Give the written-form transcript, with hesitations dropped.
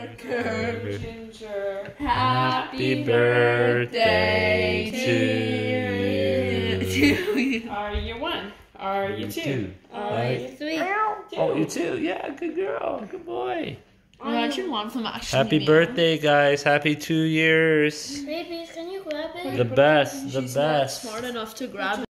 Parker. Ginger. Happy birthday to you. Are you one? Are you two? Are you three? Oh, you too? Yeah, good girl. Good boy. Imagine one of them actually. Happy birthday, guys. Happy 2 years. Babies, can you grab it? The best. The She's not best. smart enough to grab it.